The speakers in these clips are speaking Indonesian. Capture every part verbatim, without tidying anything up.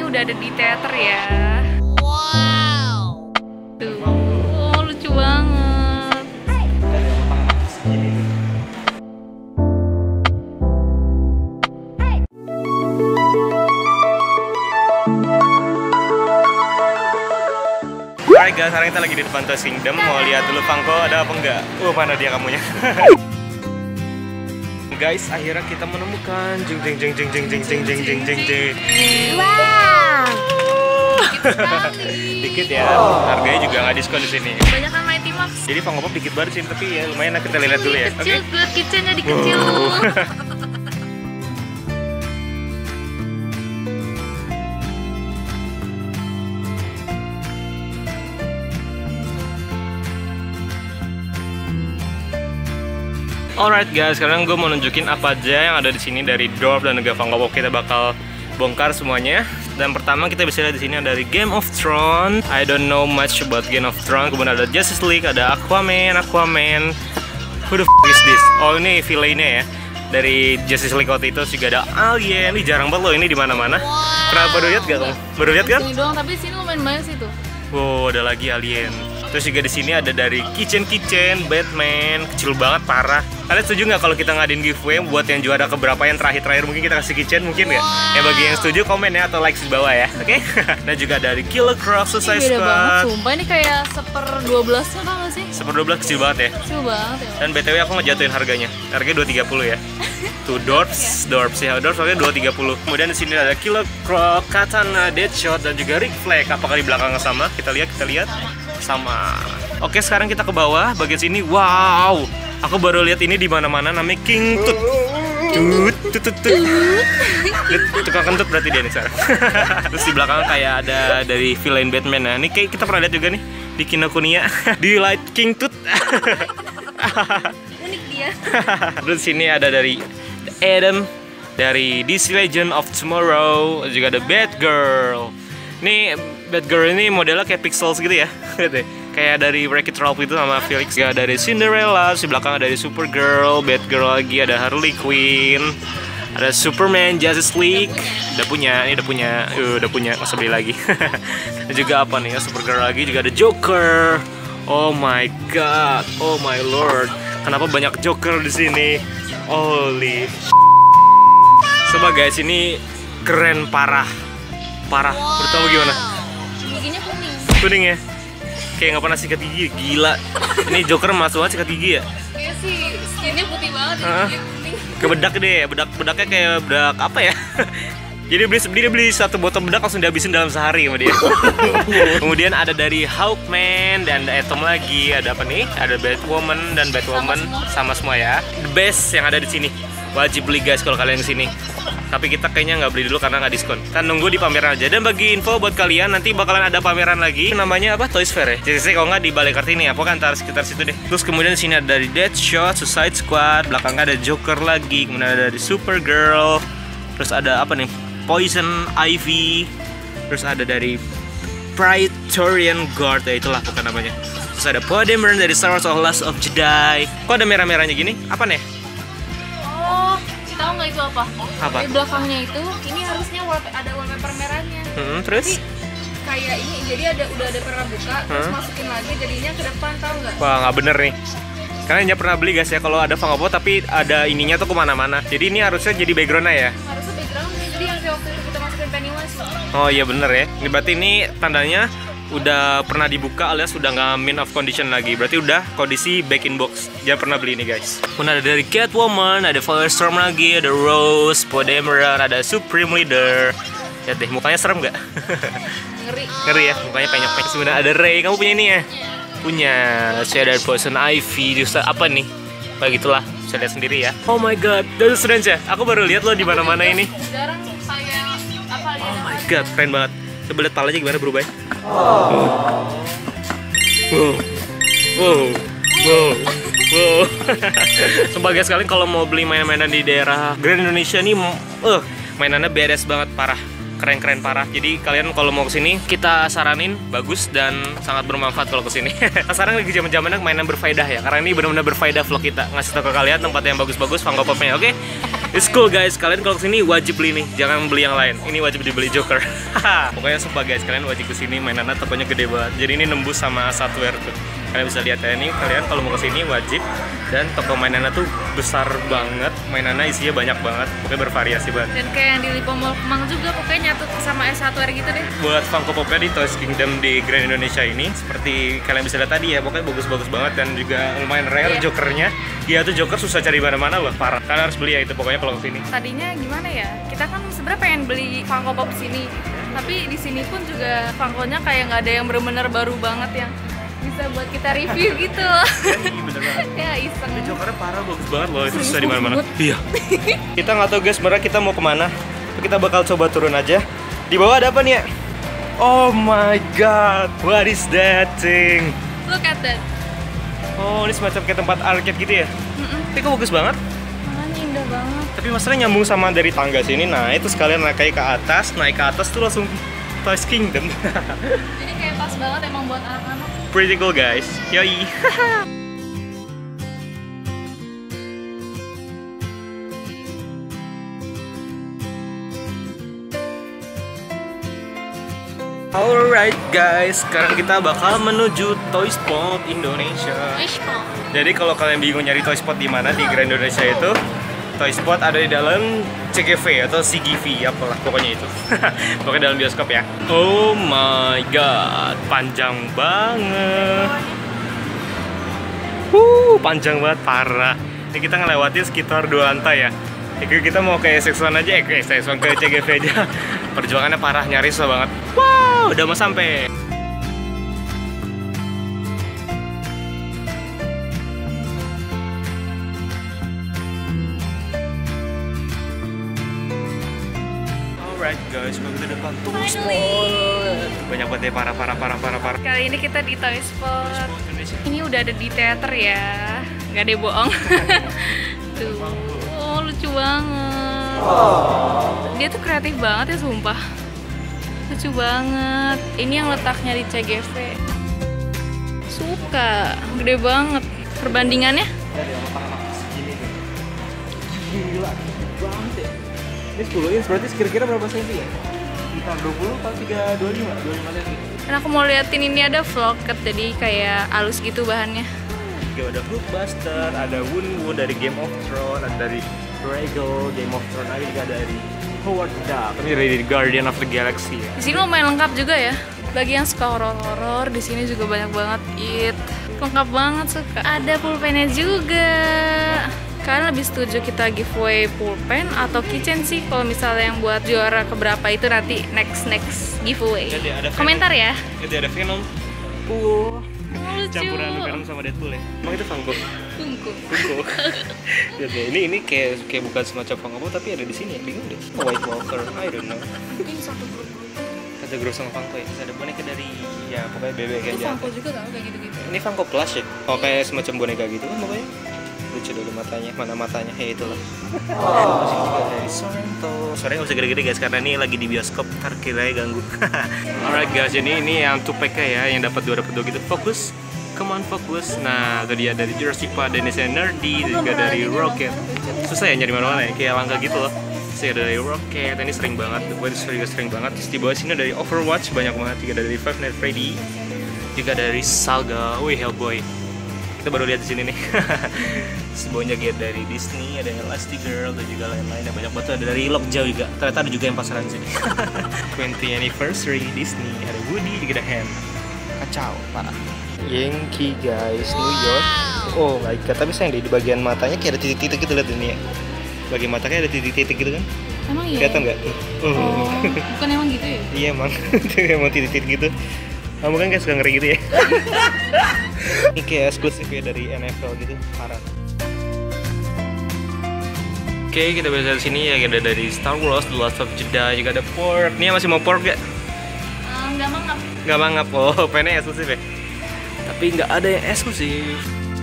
udah ada di teater ya. Wow. Tuh, oh, lucu banget. Hai guys, sekarang kita lagi di depan Toys Kingdom. Mau lihat dulu Funko ada apa enggak? Oh, mana dia kamunya? Guys, akhirnya kita menemukan jeng jeng jeng jeng jeng jeng jeng jeng jeng jeng jeng. Wow. Dikit ya, harganya juga nggak diskon di sini. Banyak kan Mighty Max. Jadi Funko Pop dikit banget sih, tapi ya lumayan lah, kita lihat dulu ya. Kecil, Oke. lihat kitchennya di kecil. Alright guys, sekarang gue mau nunjukin apa aja yang ada di sini dari Dorp dan juga Funko Pop. Kita bakal bongkar semuanya. Dan pertama kita bisa lihat di sini ada dari Game of Thrones. I don't know much about Game of Thrones. Kemudian ada Justice League, ada Aquaman, Aquaman. Who the f is this? Oh, ini villainnya ya. Dari Justice League waktu itu juga ada Alien. Ini jarang banget loh ini di mana-mana. Kenapa baru lihat gak kamu? Baru lihat kan? Sini doang, tapi sini lumayan banyak sih tuh. Wow, ada lagi Alien. Terus juga di sini ada dari Kitchen Kitchen, Batman, kecil banget parah. Kalian setuju nggak kalau kita ngadain giveaway buat yang juara keberapa yang terakhir-terakhir mungkin kita kasih Kitchen mungkin nggak? Wow. Ya bagi yang setuju komen ya atau like di bawah ya, oke? Okay? Dan juga dari Killer Croc, Suicide Squad. Beda banget, Squad. sumpah ini kayak seper dua belasnya tau gak sih? Seper dua belas kecil banget ya. Kecil banget ya. Dan B T W aku ngejatuhin harganya. Harganya dua tiga puluh ya. Tuh Dorps, Dorps ya, Dorps harganya dua tiga puluh. Kemudian di sini ada Killer Croc, Katana, Deadshot dan juga Rick Flag. Apakah di belakangnya sama? Kita lihat, kita lihat. Sama. Oke, sekarang kita ke bawah bagian sini. Wow, aku baru lihat ini di mana-mana namanya King Tut. Tut, tut, tut, tut. Tukang kentut berarti dia nih sekarang. Terus di belakang kayak ada dari villain Batman. Nah, ini kayak kita pernah lihat juga nih di Kinokuniya. Do you like King Tut? Unik dia. Terus sini ada dari Adam, dari D C Legend of Tomorrow, juga ada Batgirl. Ini Batgirl ini modelnya kayak pixels gitu ya. Kayak dari Wreck-It Ralph itu sama Felix. Ya, dari Cinderella, di belakang ada dari Supergirl, Batgirl lagi, ada Harley Quinn, ada Superman, Justice League. Udah punya, ini udah punya, uh, udah punya, nggak usah beli lagi. Dan juga apa nih ya, Supergirl lagi, juga ada Joker. Oh my god, oh my lord. Kenapa banyak Joker di sini? Holy. Coba guys, ini keren parah. Parah. Menurut kamu gimana? Giginya kuning. Kuning ya? Kayak nggak pernah sikat gigi, gila. Ini Joker masuk aja sikat gigi ya? Kayaknya sih skinnya putih banget, uh, giginya kuning. Ke bedak deh, bedak bedaknya kayak bedak apa ya? Jadi beli dia beli satu botol bedak langsung dihabisin dalam sehari sama dia. Kemudian ada dari Hawkman dan ada Atom lagi, ada apa nih? Ada Batwoman dan Batwoman sama semua, sama semua ya. The best yang ada di sini. Wajib beli guys kalau kalian kesini. Tapi kita kayaknya nggak beli dulu karena nggak diskon. Kan nunggu di pameran aja. Dan bagi info buat kalian, nanti bakalan ada pameran lagi. Namanya apa? Toys Fair ya? Jadi kalau nggak di Balai Kartini ya. Pokoknya antara sekitar situ deh. Terus kemudian di sini ada dari Deadshot, Suicide Squad. Belakangnya ada Joker lagi. Kemudian ada dari Supergirl. Terus ada apa nih? Poison Ivy. Terus ada dari Praetorian Guard. Ya itulah bukan namanya. Terus ada Poe Dameron dari Star Wars: Last of Jedi. Kok ada merah-merahnya gini? Apa nih? Oh, tahu nggak itu apa? Apa? Di belakangnya itu, ini harusnya wallpaper, ada wallpaper merahnya. Hmm, terus? Tapi kayak ini, jadi ada udah ada pernah buka, terus Hmm? masukin lagi, jadinya ke depan, tahu nggak? Wah, nggak bener nih. Karena nggak pernah beli guys ya kalau ada Funko Pop tapi ada ininya tuh kemana-mana. Jadi ini harusnya jadi backgroundnya ya. Harusnya backgroundnya, jadi yang kayak waktu itu kita masukin Pennywise. Oh iya bener ya. Ini berarti ini tandanya udah pernah dibuka alias udah nggak mint of condition lagi. Berarti udah kondisi back in box. Jangan pernah beli ini guys. Kemudian ada dari Catwoman, ada Firestorm lagi, ada Rose, Poe Dameron, ada Supreme Leader. Lihat deh mukanya serem nggak? Ngeri. Ngeri ya, mukanya penyok-penyok. Sebenarnya ada Ray, kamu punya ini ya? Punya. Saya ada Poison Ivy, justru apa nih? Kayak gitulah, bisa lihat sendiri ya. Oh my god, that's strange ya. Aku baru lihat loh di mana-mana ini. Jarang kayak apa Oh ya? my god, keren banget. Coba lihat palanya gimana berubah ya. Oh. Wow. Wow. Wow. Wow. Sumpah guys, kalian kalau mau beli mainan-mainan di daerah Grand Indonesia nih, uh, mainannya beres banget, parah. Keren-keren parah. Jadi kalian kalau mau kesini, kita saranin bagus dan sangat bermanfaat kalau kesini. Sekarang lagi zaman-zamannya mainan berfaedah ya. Karena ini benar-benar berfaedah vlog kita. Ngasih tau ke kalian tempat yang bagus-bagus, Funko Popnya, oke? Okay? It's cool guys, kalian kalau kesini wajib beli nih, jangan beli yang lain. Ini wajib dibeli Joker. Pokoknya sumpah guys, kalian wajib kesini. Mainannya tokonya gede banget. Jadi ini nembus sama Software tuh. Kalian bisa lihat ya, ini kalian kalau mau kesini wajib. Dan toko mainannya tuh besar banget, mainannya isinya banyak banget, pokoknya bervariasi banget. Dan kayak yang di Lipo Mall Kemang juga, pokoknya nyatu sama S satu R gitu deh. Buat Funko Popnya di Toys Kingdom di Grand Indonesia ini, seperti kalian bisa lihat tadi ya, pokoknya bagus-bagus banget dan juga lumayan rare Iya. Jokernya. Dia tuh Joker susah cari mana-mana loh, parah. Kalian harus beli ya itu pokoknya kalau kesini. Tadinya gimana ya? Kita kan sebenarnya pengen beli Funko Pop sini, tapi di sini pun juga Funko-nya kayak nggak ada yang bener-bener baru banget yang bisa buat kita review gitu. Iya bener banget. Ya iseng. Ini Jokernya parah, bagus banget loh, itu Serius susah di mana-mana. banget. Iya. Kita nggak tahu guys, sebenarnya kita mau kemana. Kita bakal coba turun aja. Di bawah ada apa nih ya? Oh my god, what is that thing? Look at that. Oh, ini semacam kayak tempat arcade gitu ya? Mm-mm. Tapi kok bagus banget? Makanya indah banget. Tapi masalahnya nyambung sama dari tangga sini. Nah, itu sekalian naik ke atas, naik ke atas tuh langsung Toys Kingdom. Jadi kayak pas banget emang buat anak-anak. Pretty cool guys. Yoi. Alright guys, sekarang kita bakal menuju Toy Spot Indonesia. Wishbone. Jadi kalau kalian bingung nyari Toy Spot di mana di Grand Indonesia itu, Toy Spot ada di dalam C G V atau C G V, apalah pokoknya itu. Pokoknya dalam bioskop ya. Oh my god, panjang banget. Wuh, panjang banget, parah. Ini kita ngelewatin sekitar dua lantai ya. Jadi kita mau ke S X satu aja, eh ke S X satu ke C G V aja. Perjuangannya parah, nyaris susah banget. Wow, udah mau sampai. Alright guys, kita di depan Toy Spot. Banyak banget ya, parah parah parah parah parah. Kali ini kita di Toy Spot. Indonesia. Ini udah ada di teater ya, nggak ada bohong. Tuh, oh lucu banget. Dia tuh kreatif banget ya sumpah. Lucu banget. Ini yang letaknya di C G V. Suka, gede banget. Perbandingannya? Dari anak-anak segini nih. Gila, gede banget ya. Ini sepuluh inch berarti kira-kira berapa senti ya? Sekitar dua puluh atau tiga puluh lima, dua puluh lima senti. Dan aku mau liatin ini ada vlogget, jadi kayak halus gitu bahannya. Juga ada Hulkbuster, ada Woon-Woo dari Game of Thrones, ada dari Regal, Game of Thrones, ada juga dari Howard the Duck, ini dari Guardian of the Galaxy. Di sini lumayan lengkap juga ya. Bagi yang suka horor-horor, di sini juga banyak banget it. Lengkap banget suka. Ada pulpennya juga. Kalian lebih setuju kita giveaway pulpen atau keychain sih? Kalau misalnya yang buat juara keberapa itu nanti next next giveaway. Jadi ada Komentar ya. Itu ada Venom. Pool. Oh, lucu. Campuran Venom sama Deadpool ya. Emang itu Funko? Funko. Funko. Lihat deh, ini ini kayak kayak bukan semacam Funko tapi ada di sini ya. Bingung deh. Oh, White Walker. I don't know. Ini satu grup. Ada grup sama Funko ya. Terus ada boneka dari ya pokoknya bebek kayak Itu gitu. Funko juga tau kayak gitu-gitu. Ini Funko Plus ya. Oh, kayak semacam boneka gitu kan pokoknya. Lucu dulu matanya, mana matanya, ya itulah. Oh. Masih juga dari Sonto. Suaranya nggak usah gede-gede guys, karena ini lagi di bioskop, ntar kiranya ganggu. Alright guys, ini ini yang two pack ya, yang dapat dua dapat dua gitu. Fokus, come on fokus. Nah, itu dia dari Jurassic Park, Dennis and Nerdy, juga dari Rocket. Susah ya nyari mana-mana ya, kayak langka gitu loh. Terus ada dari Rocket, ini sering banget, gue juga sering banget. Terus di bawah sini dari Overwatch, banyak banget. Juga dari Five Nights at Freddy, juga dari Saga, wih Hellboy. Kita baru lihat di sini nih. Sebawahnya gear dari Disney, ada yang Elastigirl dan juga lain-lain. Ada banyak banget, ada dari Lockjaw juga. Ternyata ada juga yang pasaran sini. twentieth anniversary Disney, ada Woody, juga ada Hen. Kacau, parah. Yankee guys, New York. Oh my god, tapi sayang deh di bagian matanya kayak ada titik-titik gitu, lihat ini ya. Bagian matanya ada titik-titik gitu kan? Emang iya? Kelihatan nggak? Oh, bukan emang gitu ya? Iya emang, emang titik-titik gitu. Kamu kan kayak suka ngeri gitu ya. Ini kayak eksklusif ya dari N F L gitu, parah. Oke, kita bisa di sini ya, ada dari Star Wars, The Last of Jedi, juga ada pork. Ini masih mau pork gak? Uh, nggak mangap. Nggak mangap, oh pennya eksklusif ya. Tapi nggak ada yang eksklusif.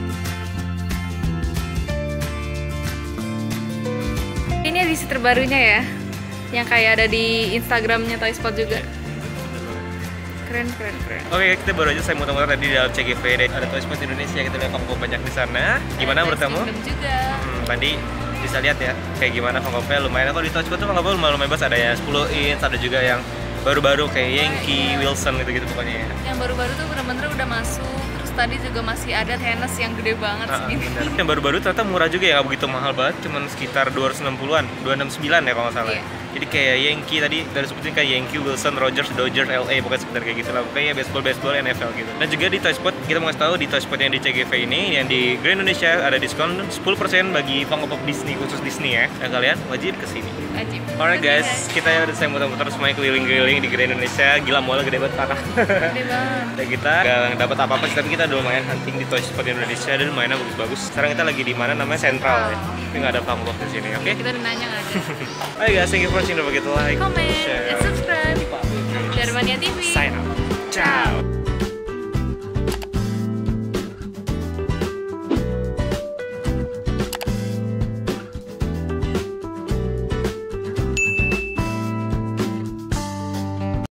Ini edisi terbarunya ya, yang kayak ada di Instagramnya Toy Spot juga. Keren, keren, keren. Oke, kita baru aja saya muter-muter tadi di dalam C G V, ada Toy Spot Indonesia, kita lihat kamu banyak di sana. Gimana menurut kamu? Juga. Hmm, tadi bisa lihat ya kayak gimana Funko Pop lumayan. Kalau di Toy Spot tuh Funko Pop lumayan lumayan banget, ada ya sepuluh inch, ada juga yang baru-baru kayak Yankee, Wilson gitu-gitu pokoknya ya. Yang baru-baru tuh bener-bener udah masuk. Terus tadi juga masih ada tenis yang gede banget Ah, segini. bener. Yang baru-baru ternyata murah juga ya, nggak begitu mahal banget, cuman sekitar dua ratus enam puluhan, dua ratus enam puluh sembilan ya kalau nggak salah. Iya. Jadi kayak Yankee tadi dari sebutin kayak Yankee, Wilson, Rogers, Dodgers, L A, pokoknya sekitar kayak gitu lah. Pokoknya baseball, baseball, N F L gitu. Dan juga di Toy Spot kita mau kasih tahu di Toy Spot yang di C G V ini, yang di Grand Indonesia ada diskon sepuluh persen bagi Funko Pop Disney, khusus Disney ya. Dan kalian wajib kesini. Wajib. Alright guys, kita udah saya muter-muter semuanya keliling-keliling di Grand Indonesia. Gila, mallnya gede banget parah. Gede banget. Dan kita nggak dapat apa-apa sih, tapi kita udah lumayan hunting di Toy Spot Indonesia dan mainnya bagus-bagus. Sekarang kita lagi di mana namanya Central ya. Tapi nggak ada Funko Pop di sini, oke? Kita udah nanya nggak aja. Alright guys, thank you for watching. Don't forget to like, Comment, share, and subscribe. Public. Darmania T V. Sign out. Ciao.